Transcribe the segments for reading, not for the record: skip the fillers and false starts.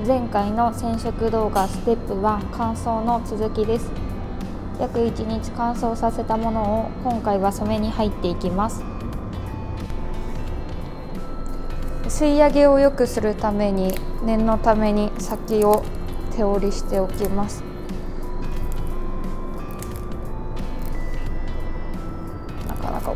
前回の染色動画ステップ1乾燥の続きです。約1日乾燥させたものを今回は染めに入っていきます。吸い上げを良くするために念のために先を手織りしておきます。なかなか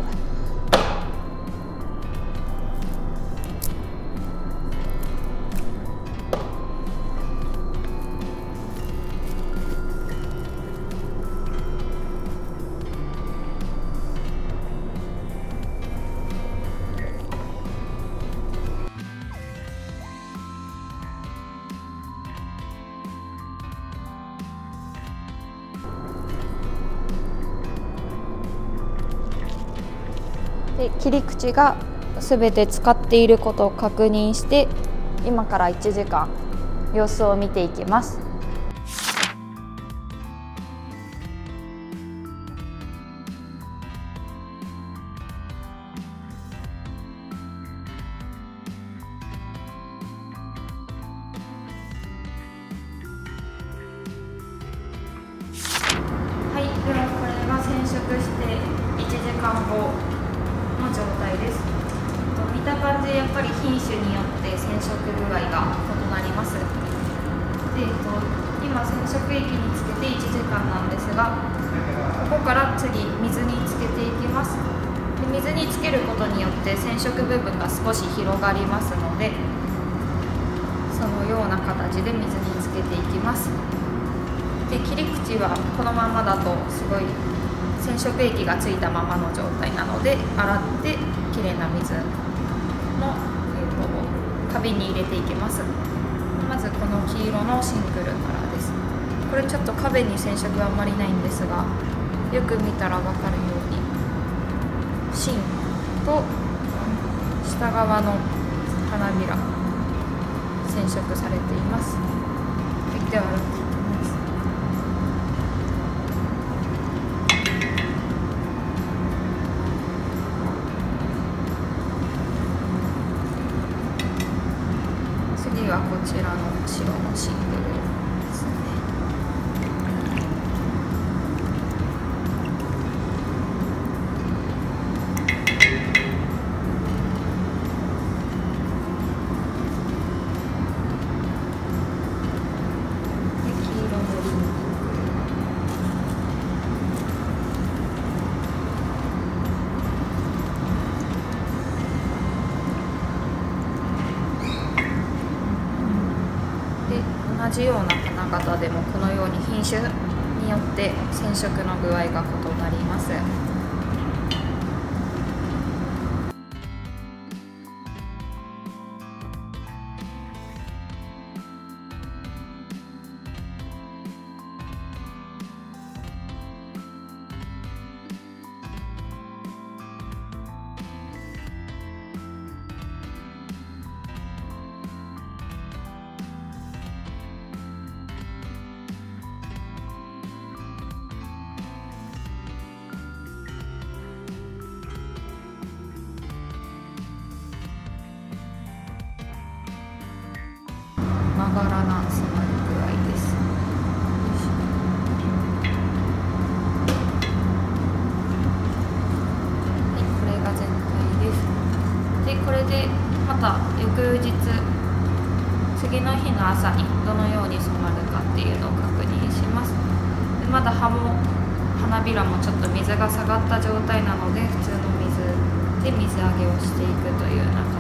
で切り口がすべて使っていることを確認して、今から1時間様子を見ていきます。はい、ではこれが染色して1時間後の状態です。見た感じやっぱり品種によって染色具合が異なります。で、今染色液につけて1時間なんですが、ここから次水につけていきます。で、水につけることによって染色部分が少し広がりますので、そのような形で水につけていきます。で、切り口はこのままだとすごい染色液がついたままの状態なので、洗ってきれいな水の、花瓶に入れていきます。まずこの黄色のシングルからです。これちょっと壁に染色はあんまりないんですが、よく見たら分かるように芯と下側の花びら染色されています。では洗っていきます。次はこちらの白のシングルですね。で、黄色のリンピンク。同じような花形でもこのように品種によって染色の具合が異なります。まばらな染まり具合です。はい、これが全体です。で、これでまた翌日、次の日の朝にどのように染まるかっていうのを確認します。で、まだ葉も花びらもちょっと水が下がった状態なので、普通の水で水揚げをしていくというような感じ